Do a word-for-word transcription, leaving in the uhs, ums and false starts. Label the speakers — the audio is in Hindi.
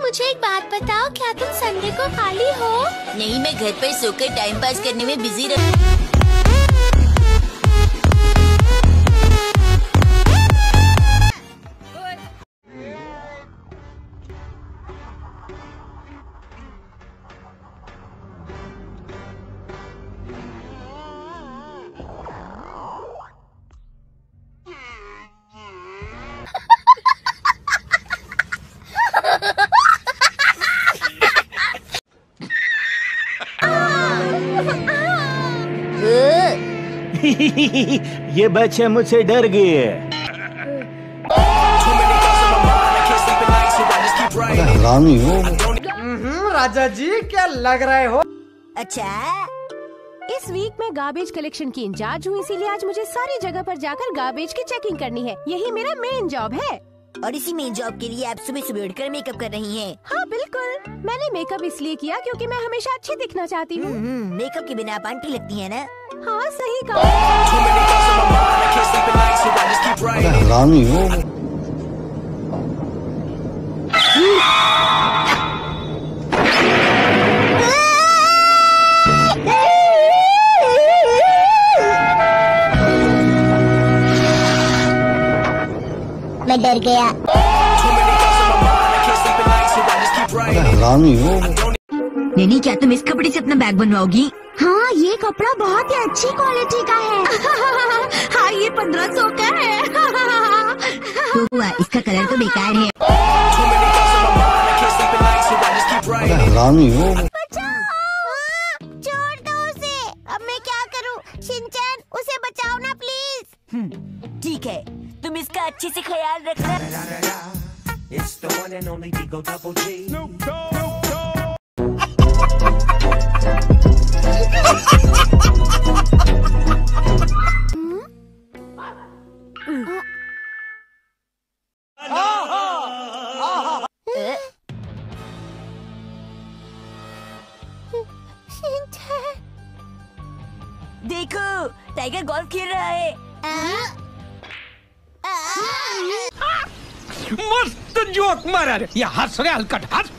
Speaker 1: मुझे एक बात बताओ, क्या तुम संडे को खाली हो?
Speaker 2: नहीं, मैं घर पर सोकर टाइम पास करने में बिजी रहती।
Speaker 3: ये बच्चे मुझसे डर गए।
Speaker 4: हरामी हो।
Speaker 5: राजा जी क्या लग रहे हो?
Speaker 2: अच्छा,
Speaker 6: इस वीक में गार्बेज कलेक्शन की इंचार्ज हूँ, इसीलिए आज मुझे सारी जगह पर जाकर गार्बेज की चेकिंग करनी है। यही मेरा मेन जॉब है।
Speaker 2: और इसी मेन जॉब के लिए आप सुबह सुबह उठकर मेकअप कर रही हैं।
Speaker 6: हाँ बिल्कुल, मैंने मेकअप इसलिए किया क्योंकि मैं हमेशा अच्छी दिखना चाहती हूँ।
Speaker 2: मेकअप के बिना आप आंटी लगती हैं ना?
Speaker 6: हाँ सही कहा।
Speaker 4: हरामी हो।
Speaker 1: मैं डर गया।
Speaker 4: हरामी हो।
Speaker 2: नैनी, क्या तुम इस कपड़े से अपना बैग बनवाओगी?
Speaker 1: हाँ, ये कपड़ा बहुत ही अच्छी क्वालिटी का है।
Speaker 2: हाँ, ये पंद्रह सौ का है। तो हुआ, इसका कलर तो बेकार है।
Speaker 4: हरामी हो।
Speaker 1: छोड़ दो उसे। अब मैं क्या करूँ? शिनचैन, उसे बचाओ ना प्लीज।
Speaker 2: ठीक है, तुम इसका अच्छे से ख्याल रखना। देखो, टाइगर गोल्फ खेल रहा है।
Speaker 5: मस्त जोक मारा रे। ये हंस रे हलकट हंस।